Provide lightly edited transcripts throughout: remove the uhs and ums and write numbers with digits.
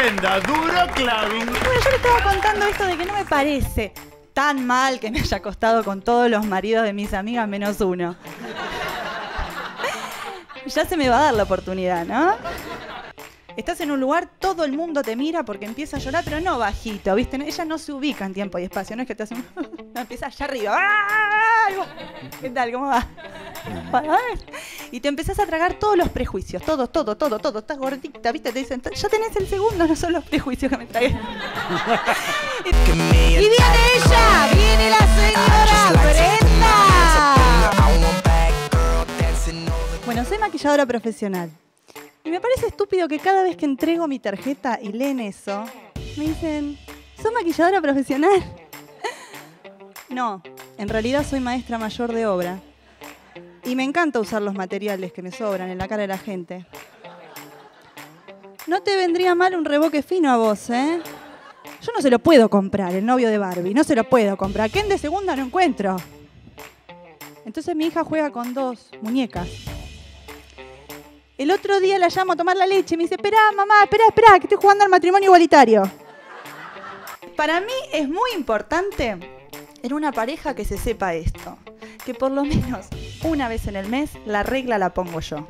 Brenda Duro Clavin. Bueno, yo le estaba contando esto de que no me parece tan mal que me haya acostado con todos los maridos de mis amigas menos uno. Ya se me va a dar la oportunidad, ¿no? Estás en un lugar, todo el mundo te mira porque empieza a llorar, pero no bajito, ¿viste? Ella no se ubica en tiempo y espacio, no es que te hace un... No, empieza allá arriba. ¿Qué tal? ¿Cómo va? Y te empezás a tragar todos los prejuicios, todo. Estás gordita, ¿viste? Te dicen, ya tenés el segundo, no son los prejuicios que me tragué. Y viene ella, viene la señora Brenda. Bueno, soy maquilladora profesional. Y me parece estúpido que cada vez que entrego mi tarjeta y leen eso, me dicen, ¿sos maquilladora profesional? No, en realidad soy maestra mayor de obra. Y me encanta usar los materiales que me sobran en la cara de la gente. No te vendría mal un reboque fino a vos, ¿eh? Yo no se lo puedo comprar, el novio de Barbie, no se lo puedo comprar. Ken de segunda no encuentro. Entonces mi hija juega con 2 muñecas. El otro día la llamo a tomar la leche y me dice, esperá, mamá, esperá, que estoy jugando al matrimonio igualitario. Para mí es muy importante en una pareja que se sepa esto, que por lo menos una vez en el mes la regla la pongo yo.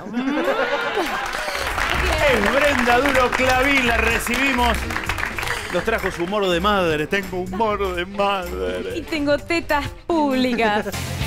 Es Brenda Duro Clavin, la recibimos. Nos trajo su humor de madre, tengo humor de madre. Y tengo tetas públicas.